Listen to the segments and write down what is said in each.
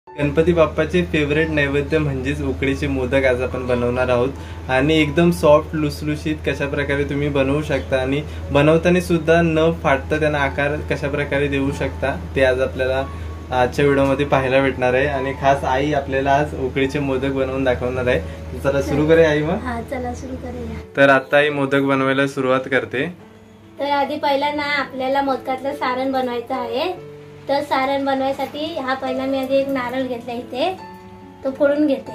Ganpati बाप्पाचे favourite नैवेद्य म्हणजेच उकडीचे मोदक आज आपण बनवणार आहोत आणि एकदम सॉफ्ट लुसलुशीत कशा प्रकारे तुम्ही बनवू शकता आणि बनवताना सुद्धा न फाटता त्यांना आकार कशा प्रकारे देऊ शकता ते आज आपल्याला आजच्या व्हिडिओमध्ये पाहायला भेटणार आहे। आणि खास आई आपल्याला आज उकडीचे मोदक बनवून दाखवणार आहे। चला सुरू करूया आई। मग हां चला सुरू करूया। तर आता आई मोदक बनवायला सुरुवात करते। तर आधी पहिला ना आपल्याला मोदकातलं सारण बनवायचं आहे। तर सारण बनवायसाठी हा पहिला मी आधी एक नारळ घेतला इथे, तो फोडून घेते।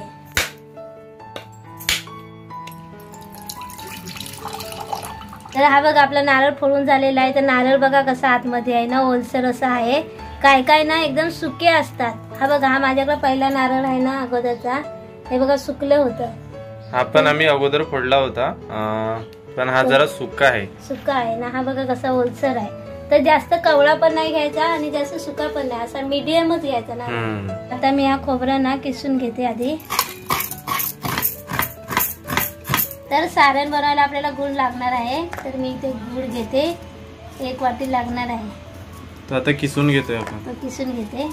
तर हा बघा आपला नारळ फोडून झालेला आहे। तर नारळ बघा कसा आतमध्ये आहे ना, ओलसर असं आहे। काय काय ना एकदम सुके असतात। हा बघा हा माझ्याकडे पहिला नारळ आहे ना अगोदरचा, हे बघा सुकलं होतं। हा पण आम्ही अगोदर फोडला होता, पण हा जरा सुका आहे। सुका आहे ना, हा बघा कसा ओलसर आहे। तर जास्त कवळा पण नाही घ्यायचा आणि जास्त सुका पण नाही, असा मीडियमच घ्यायचा ना। आता मी हा खोबरा ना किसून घेते आधी। तर सारण बनवायला आपल्याला गुळ लागणार आहे, तर मी इथे गुळ घेते, 1 वाटी लागणार आहे। तर आता किसून घेतोय आपण, तो किसून घेते।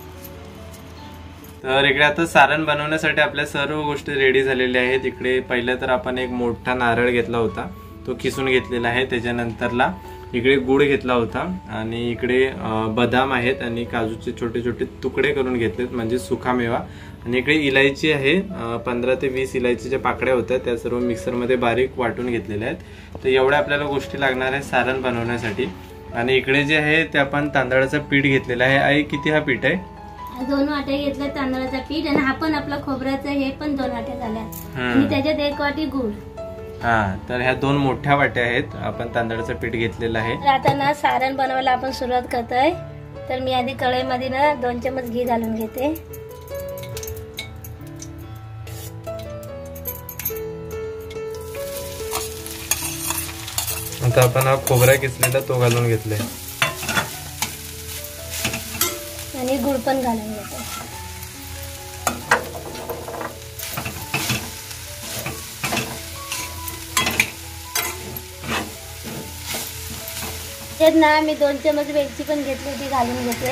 तर इकडे आता सारण बनवण्यासाठी आपल्या सर्व गोष्टी रेडी झालेल्या आहेत। इकडे पहिलं तर आपण एक मोठा नारळ घेतला होता, तो किसून घेतलेला आहे। त्याच्यानंतरला इकडे गुळ घेतला होता आणि इकडे बदाम आहेत आणि काजूचे छोटे छोटे तुकडे करून घेतलेत म्हणजे सुका मेवा। आणि इकडे इलायची आहे, 15 ते 20 इलायचीच्या पाकड्या होत्या, त्या सर्व मिक्सरमध्ये बारीक वाटून घेतलेल्या आहेत। तर एवढ्या आपल्याला गोष्टी लागणार आहे सारण बनवण्यासाठी। आणि इकडे जे आहे ते आपण तांदळाचं पीठ घेतलेलं आहे। आई किती हा पीठ आहे? 2 वाट्या घेतल्या तांदळाचं पीठ आणि हा पण आपला खोबऱ्याचं हे पण 2 वाट्या झाल्या आणि त्याच्यात 1 वाटी गुळ। तर ह्या 2 मोठ्या वाट्या आहेत, आपण तांदळाचं पीठ घेतलेलं आहे। तर आता ना सारण बनवायला आपण सुरुवात करतोय। तर मी आधी कढईमध्ये ना 2 चमच घी घालून घेते। आता आपण हा खोबरा किसलेला तो घालून घेतलाय आणि गुळ पण घालून घेतो। त्यात ना मी 2 चमच वेलची पण घेतली, ती घालून घेते।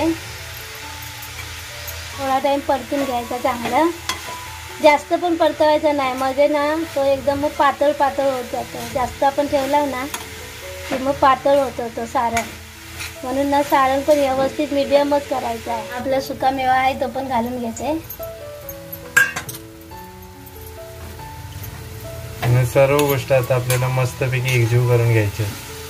थोडा टाइम परतून घ्यायचा चांगलं, जास्त पण परतवायचा नाही, म्हणजे ना तो एकदम मग पातळ पातळ होत जातो। जास्त आपण ठेवला ना की मग पातळ होतो तो सारण, म्हणून ना सारण पण व्यवस्थित मीडियमच करायचं आहे। आपला सुका मेवा आहे तो पण घालून घेते आणि सर्व गोष्टी आता आपल्याला मस्तपैकी एकजीव करून घ्यायचे।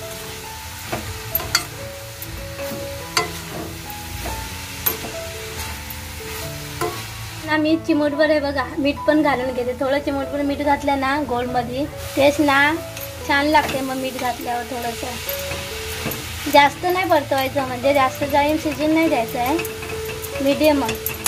मी चिमूटभर आहे बघा मीठ पण घालून घेते। थोडं चिमूटभर मीठ घातलं ना गोड मध्ये टेस्ट ना छान लागते। मग मीठ घातल्यावर थोडंसं जास्त नाही परतवायचं, म्हणजे जास्त जाईन शिजून नाही द्यायचं आहे, मीडियम।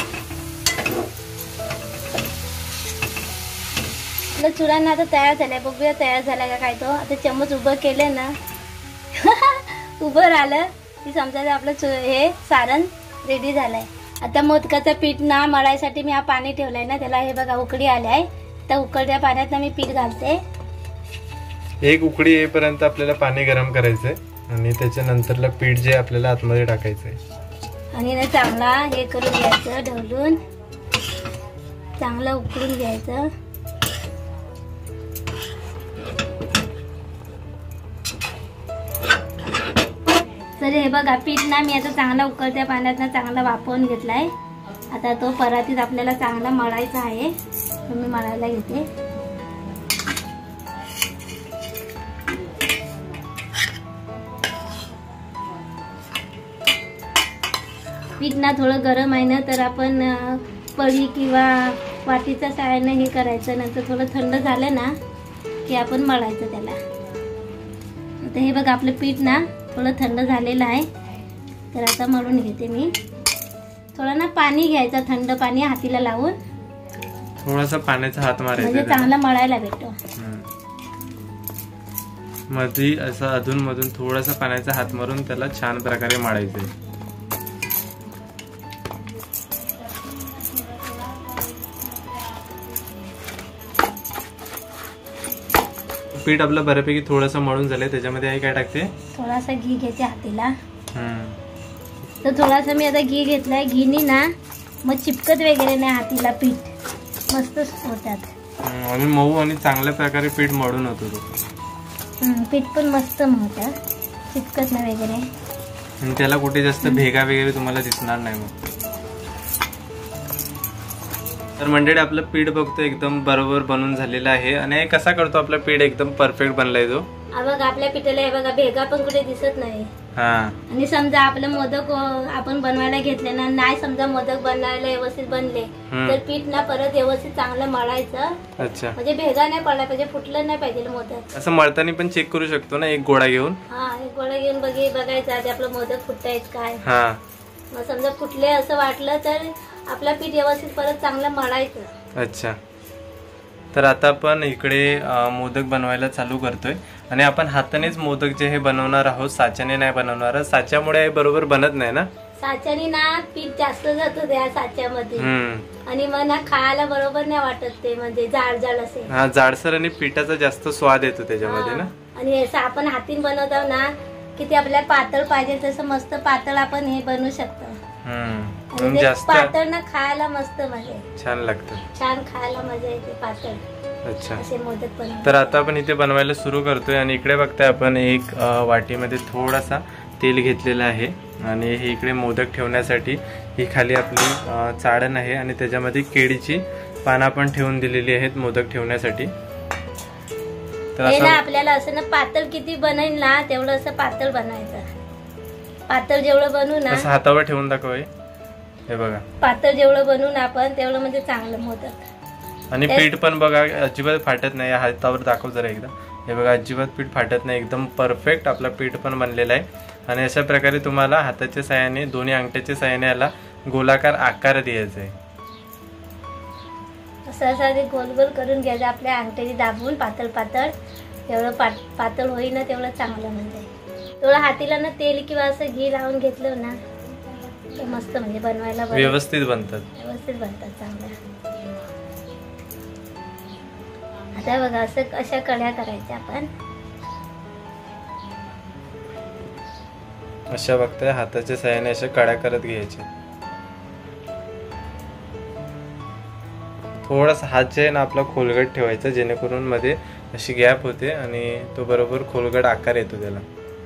आपला चुरा ना आता तयार झालाय, बघूया तयार झाला का काय। तो आता चम्मच उभं केले ना उभं राहिलं की समजायचं आपलं हे सारण रेडी झालंय। आता मोदकाचं पीठ ना मळायसाठी मी हा पाणी ठेवलंय ना, त्याला हे बघा उकडी आलाय। तर उकळत्या पाण्यात ना मी पीठ घालते। एक उकडी येईपर्यंत आपल्याला पाणी गरम करायचंय आणि त्याच्यानंतरला पीठ जे आपल्याला आतमध्ये टाकायचंय आणि ना चांगला हे करून घ्यायचं, ढवळून चांगलं उकळून घ्यायचं। तर हे बघा पीठ ना मी आता चांगला उकळत्या पाण्यात ना चांगला वाफवून घेतलाय। आता तो परातीत आपल्याला चांगला मळायचा आहे, तर मी मळायला घेते। पीठ ना थोडं गरम आहे ना, तर आपण पळी किंवा वाटीच्या साहाय्याने हे करायचं, नंतर थोडं थंड झालं ना की आपण मळायचं त्याला। आता हे बघा आपलं पीठ ना थोडं थंड झालेलं आहे, तर आता मळून घेते मी। थोडं ना पाणी घ्यायचं, थंड पाणी हातीला लावून थोडासा पाण्याचा हात मारायचा, म्हणजे चांगला मळायला भेटतो। मध्ये असं अधून मधून थोडासा पाण्याचा हात मारून त्याला छान प्रकारे मळायचं। पीठ आपलं बऱ्यापैकी थोडंसं मळून झालंय, त्याच्यामध्ये आहे काय टाकते? थोडासा घी घेते हातीला। तर थोडासा मी आता घी घेतलाय, घीनी ना मग चिपकत वगैरे नाही हातीला, पीठ मस्त होतात आणि मऊ आणि चांगल्या प्रकारे पीठ मळून होतो तो. पीठ पण मस्त होतं, चिपकत नाही वगैरे. आणि त्याला कुठे जास्त भेगा वगैरे तुम्हाला दिसणार नाही. मग तर मंडळी आपलं पीठ बघतो एकदम बरोबर बनून झालेलं आहे. आणि कसा करतो आपला पीठ एकदम परफेक्ट बनलाय तो. बघा आपल्या पिठाला हे बघा भेगा पण कुठे दिसत नाही. आणि समजा आपलं मोदक आपण बनवायला घेतले ना, नाही समजा मोदक बनवायला व्यवस्थित बनले तर पीठ ना परत व्यवस्थित चांगलं मळायचं. अच्छा, म्हणजे भेगा नाही पडला पाहिजे, फुटलं नाही पाहिजे मोदक. असं मळताना पण चेक करू शकतो ना एक गोळा घेऊन. एक गोळा घेऊन बघायचं आधी आपलं मोदक फुटतायत काय. मग समजा फुटले असं वाटलं तर आपलं पीठ व्यवस्थित परत चांगलं मळायचं. अच्छा, तर आता आपण इकडे मोदक बनवायला चालू करतोय. आणि आपण हातानेच मोदक जे हे बनवणार आहोत, साच्याने नाही बनवणार. साच्यामुळे बरोबर बनत नाही ना, साच्याने ना पीठ जास्त जातं त्या साच्यामध्ये. आणि मग ना खायला बरोबर नाही वाटत ते, म्हणजे जाड असे. जाडसर आणि पिठाचा जास्त स्वाद येतो त्याच्यामध्ये ना. आणि असं आपण हातीन बनवतो ना, किती आपल्याला पातळ पाहिजे तसं मस्त पातळ आपण हे बनवू शकतो. पातळ ना खायला मस्त मजा, छान लागतं, छान खायला मजा येते पातळ. अच्छा, असे मोदक बनवतो. तर आता आपण इथे बनवायला सुरू करतोय. आणि इकडे बघताय आपण एक वाटीमध्ये थोडासा तेल घेतलेलं आहे. आणि हे इकडे मोदक ठेवण्यासाठी ही खाली आपली चाळण आहे. आणि त्याच्यामध्ये केळीची पानं पण ठेवून दिलेली आहेत मोदक ठेवण्यासाठी. तर आपल्याला असं ना पातळ किती बनेल ना तेवढं असं पातळ बनवायचं. पातळ जेवढं बनवू ना, असं हातावर ठेवून दाखव. हे बघा, पातळ जेवढं बनवून आपण तेवढं म्हणजे चांगलं मोदक. आणि पीठ पण बघा अजिबात फाटत नाही. हातावर दाखव जरा एकदा. हे बघा, अजिबात पीठ फाटत नाही, एकदम परफेक्ट आपला पीठ पण बनलेला आहे. आणि अशा प्रकारे तुम्हाला हाताच्या साहाय्याने, दोन्ही अंगठ्याच्या साहाय्याने याला गोलाकार आकार द्यायचा आहे. असं ते गोल गोल करून घ्यायचं आपल्या अंगठ्याने दाबून, पातळ पातळ. जेवढं पातळ होईल ना तेवढं चांगलं. म्हणजे तेवढं हातीला ना तेल किंवा असं घी लावून घेतलं ना तर मस्त, म्हणजे बनवायला व्यवस्थित बनतात, चांगलं. आता बघा असं अशा कड्या करायच्या आपण. अशा बघताय हाताच्या साहाय्याने अशा कड्या करत घ्यायच्या. थोडासा हात जे आहे ना आपला खोलगट ठेवायचा, जेणेकरून मध्ये अशी गॅप होते आणि तो बरोबर खोलगट आकार येतो त्याला.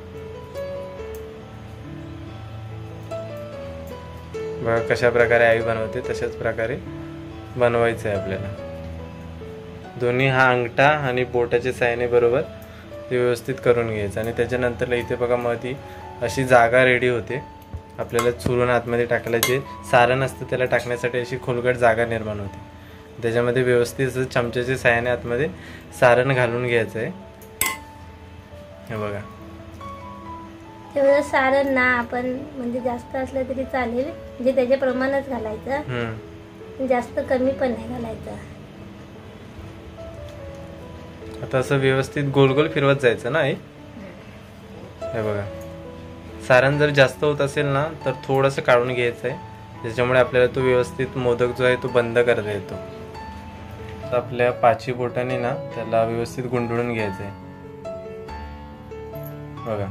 बघा कशा प्रकारे आई बनवते तशाच प्रकारे बनवायचं आहे आपल्याला. दोन्ही हा अंगठा आणि बोटाच्या साहाय्याने बरोबर ते व्यवस्थित करून घ्यायचं. आणि त्याच्यानंतर इथे बघा मध्ये अशी जागा रेडी होते. आपल्याला चुरून आतमध्ये टाकायला जे सारण असतं त्याला टाकण्यासाठी अशी खोलगट जागा निर्माण होते. त्याच्यामध्ये व्यवस्थित असं चमच्याच्या साहाय्याने आतमध्ये सारण घालून घ्यायचं आहे. हे बघा, तेवढं सारण ना आपण म्हणजे जास्त असलं तरी चालेल, म्हणजे त्याच्या प्रमाणात घालायचं, जास्त कमी पण नाही घालायचं. आता असं व्यवस्थित गोल गोल फिरवत जायचं ना. हे बघा, सारण जर जास्त होत असेल ना तर थोडंसं काढून घ्यायचं आहे, त्याच्यामुळे आपल्याला तो व्यवस्थित मोदक जो आहे तो बंद करता येतो. आपल्या पाची बोटाने ना त्याला व्यवस्थित गुंडळून घ्यायचं आहे. बघा,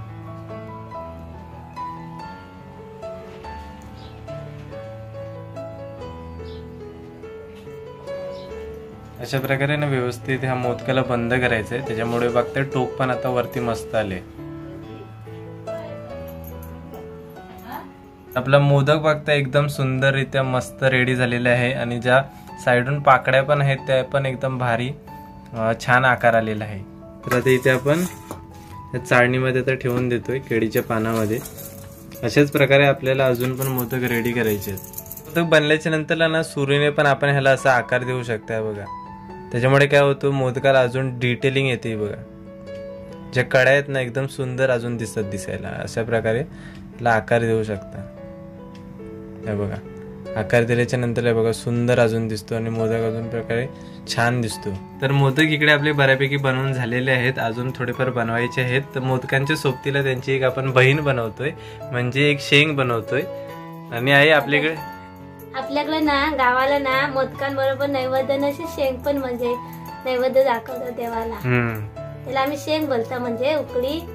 अशा प्रकारे ना व्यवस्थित ह्या मोदकाला बंद करायचंय. त्याच्यामुळे बघता टोक पण आता वरती मस्त आले. आपला मोदक बघता एकदम सुंदररित्या मस्त रेडी झालेला आहे. आणि ज्या साईडून पाकड्या पण आहेत त्या पण एकदम भारी छान आकार आलेला आहे. तर आता इथे आपण चाळणीमध्ये आता ठेवून देतोय केळीच्या पानामध्ये. अशाच प्रकारे आपल्याला अजून पण मोदक रेडी करायचे आहेत. मोदक बनल्याच्या नंतर ना सुरीने पण आपण ह्याला असा आकार देऊ शकता. बघा, त्याच्यामुळे काय होतं मोदकाला अजून डिटेलिंग येते. बघा, ज्या कड्या आहेत ना एकदम सुंदर अजून दिसायला. अशा प्रकारे ह्याला आकार देऊ शकता. हे बघा, आकार दिल्याच्या नंतर बघा सुंदर अजून दिसतो आणि मोदक अजून प्रकारे छान दिसतो. तर मोदक इकडे आपले बऱ्यापैकी बनवून झालेले आहेत, अजून थोडेफार बनवायचे आहेत. तर मोदकांच्या सोबतीला त्यांची एक आपण बहीण बनवतोय, म्हणजे एक शेंग बनवतोय. आणि आहे आपल्याकडे ना गावाला ना मोदकांबरोबर नैवेद्याची शेंग पण म्हणजे नैवेद्य दाखवतो देवाला. त्याला आम्ही शेंग बोलतो, म्हणजे उकडी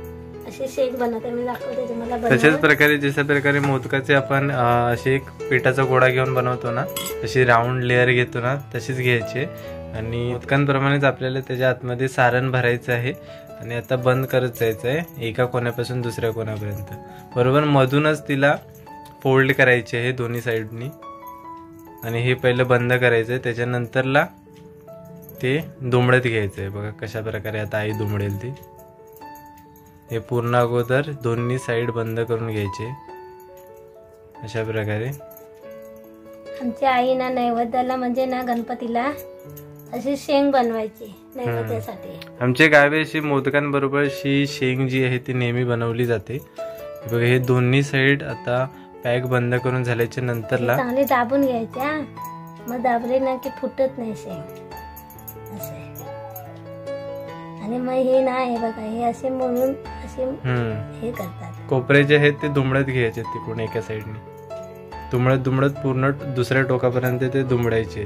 असे शेक बनवते मी, दाखवते तुम्हाला. तशाच प्रकारे जशा प्रकारे मोदकाचे आपण असे एक पिठाचा गोळा घेऊन बनवतो ना, अशी राऊंड लेअर घेतो ना, तशीच घ्यायची आणि मोदकांप्रमाणेच आपल्याला त्याच्या आतमध्ये सारण भरायचं आहे आणि आता बंद करत जायचं आहे एका कोण्यापासून दुसऱ्या कोण्यापर्यंत. बरोबर मधूनच तिला फोल्ड करायचे आहे दोन्ही साईडनी आणि हे पहिलं बंद करायचं आहे. त्याच्यानंतरला ते दुमडत घ्यायचं आहे. बघा कशा प्रकारे आता आई दुमडेल ती. हे पूर्ण अगोदर दोन्ही साईड बंद करून घ्यायचे अशा प्रकारे. आमच्या आई ना नैवेद्याला म्हणजे ना गणपतीला अशी शेंग बनवायची नैवेद्यासाठी. आमच्या गावी अशी मोदकांबरोबर अशी शेंग जी आहे ती नेहमी बनवली जाते. बघा हे दोन्ही साईड आता पॅक बंद करून झाल्याच्या नंतरला चांगली दाबून घ्यायच्या, मग दाबले ना की फुटत नाही शेंग असे. आणि मग हे ना हे बघा हे असे म्हणून असे हे करतात. कोपरे जे आहेत ते दुमडत घ्यायचे तिकडून एका साईडने, दुमडत दुमडत पूर्ण दुसऱ्या टोकापर्यंत ते दुमडायचे.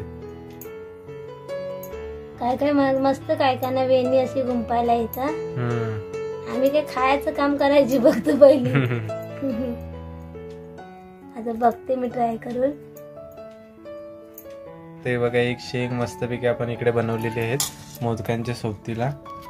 काय काय मस्त काय काय ना वेणी अशी गुंपायला येतात. आम्ही काय खायचं काम करायची बघतो पहिली. आता बघते मी ट्राय करून. ते बघा एक शेंग मस्तपैकी आपण इकडे बनवलेली आहेत मोदकांच्या सोबतीला.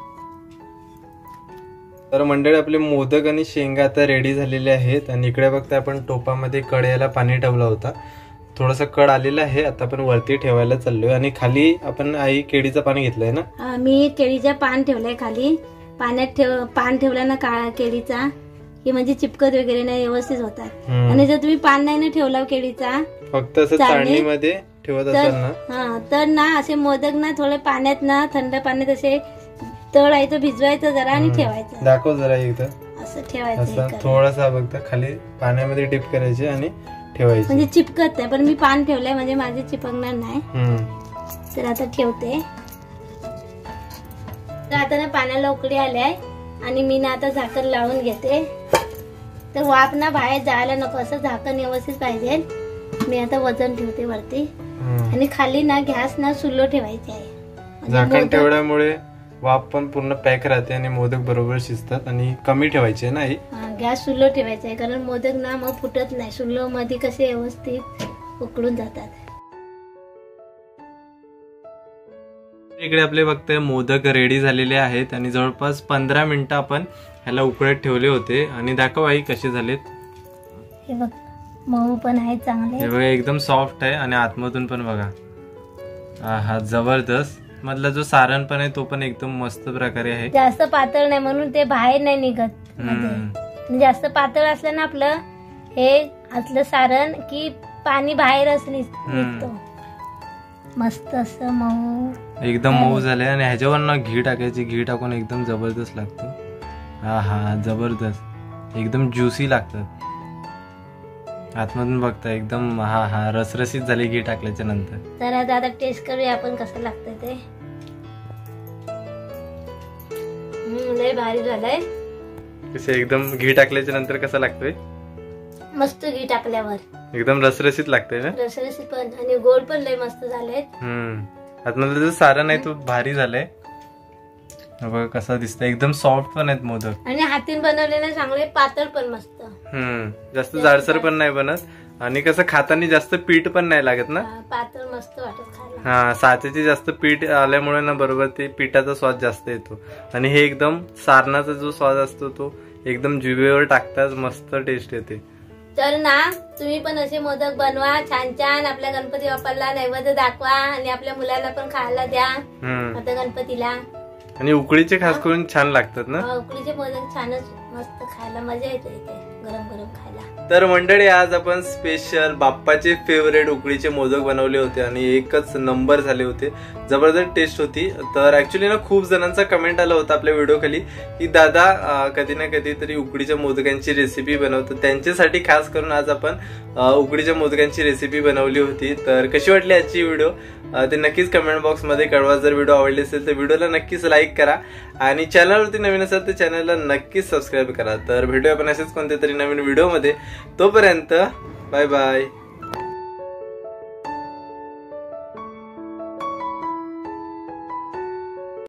तर मंडळी आपले मोदक आणि शेंगा आता रेडी झालेले आहेत आणि इकडे बघता आपण टोपामध्ये कढईला पाणी ठेवला होता. थोडासा कड आलेला आहे. आता आपण वरती ठेवायला चाललोय आणि खाली आपण आई केळीचं पान घेतलंय ना. मी केळीचं पान ठेवलंय खाली. पाण्यात पान ठेवलं ना केळीचा की म्हणजे चिपकत वगैरे नाही, व्यवस्थित होतात. आणि जर तुम्ही पान नाही ना ठेवला केळीचा, फक्त असं चाळणीमध्ये ठेवत असाल ना तर ना असे मोदक ना थोडे पाण्यात ना थंड पाण्यात असे तळायचं, भिजवायचं जरा आणि ठेवायचं. दाखव जरा एकदा. असं ठेवायचं थोडासा बघता खाली पाण्यामध्ये डिप करायचे आणि ठेवायचे, म्हणजे चिपकत नाही. पण मी पान ठेवलंय म्हणजे माझे चिपकणार नाही. तर आता ठेवते. तर आता ना पाण्याला उकळी आलाय आणि मी ना आता झाकण लावून घेते. तर वाफ ना बाहेर जायला नको, असं झाकण व्यवस्थित पाहिजे. मी आता वजन ठेवते वरती आणि खाली ना गॅस ना सुलो ठेवायची आहे. झाकण ठेवल्यामुळे वाफ पण पूर्ण पॅक राहते आणि मोदक बरोबर शिजतात. आणि कमी ठेवायचे ना आई. गॅस सुलो ठेवायचा आहे कारण मोदक ना मग फुटत नाही. सुलो मध्ये कसे व्यवस्थित उकळून जातात. इकडे आपले बघताय मोदक रेडी झालेले आहेत आणि जवळपास 15 मिनिटं आपण ह्याला उकळत ठेवले होते. आणि दाखव आई कसे झालेत. हे बघ मऊ पण आहे चांगले. हे बघा एकदम सॉफ्ट आहे आणि आतमधून पण बघा हा जबरदस्त. मधला जो सारण पण आहे तो पण एकदम मस्त प्रकारे आहे. जास्त पातळ नाही म्हणून ते बाहेर नाही निघत. जास्त पातळ असलं ना आपलं हे असलं सारण की पाणी बाहेरच निघतो. मस्त असं मऊ एकदम मऊ झालंय. आणि ह्याच्यावर ना घी टाकायची, घी टाकून एकदम जबरदस्त लागतो. हा जबरदस्त एकदम ज्युसी लागतात. आतमधून बघता एकदम हा रसरसीत झाली घी टाकल्याच्या नंतर. तर आता टेस्ट करूया आपण कसं लागतंय ते. लय भारी झालंय. कसे एकदम घी टाकल्याच्या नंतर कसं लागतोय. मस्त घी टाकल्यावर एकदम रसरसीत लागतंय ना. रसरसीत पण आणि गोड पण लय मस्त झाले. आतमधलं जो सारण आहे तो भारी झालंय. बघा कसा दिसतंय. एकदम सॉफ्ट पण आहेत मोदक आणि हातीन बनवलेले चांगले पातळ पण मस्त. जास्त जाडसर पण नाही बनत आणि कसं खाताना जास्त पीठ पण नाही लागत ना. पातळ मस्त वाटत खायला. साच्याची जास्त पीठ आल्यामुळे ना बरोबर ते पिठाचा स्वाद जास्त येतो. आणि हे एकदम सारणाचा जो स्वाद असतो तो एकदम जिभेवर टाकताच मस्त टेस्ट येते. तर ना तुम्ही पण असे मोदक बनवा छान छान. आपल्या गणपती बाप्पाला नैवेद्य दाखवा आणि आपल्या मुलांना पण खायला द्या आता गणपतीला. आणि उकळीचे खास करून छान लागतात ना. उकळीचे मोदक छानच मस्त खायला मजा येते इथे गरम गरम खायला. तर मंडळी आज आपण स्पेशल बाप्पाचे फेवरेट उकडीचे मोदक बनवले होते आणि एकच नंबर झाले होते. जबरदस्त टेस्ट होती. तर ऍक्च्युली ना खूप जणांचा कमेंट आला होता आपल्या व्हिडिओ खाली की दादा कधी ना कधी तरी उकडीच्या मोदकांची रेसिपी बनवतो. त्यांच्यासाठी खास करून आज आपण उकडीच्या मोदकांची रेसिपी बनवली होती. तर कशी वाटली आजची व्हिडिओ ते नक्कीच कमेंट बॉक्स मध्ये कळवा. जर व्हिडिओ आवडली असेल तर व्हिडिओला नक्कीच लाईक करा आणि चॅनलवरती नवीन असेल तर चॅनलला नक्कीच सबस्क्राईब करा. तर भेटूया आपण असेच कोणत्या तरी नवीन व्हिडिओ मध्ये. तोपर्यंत बाय बाय.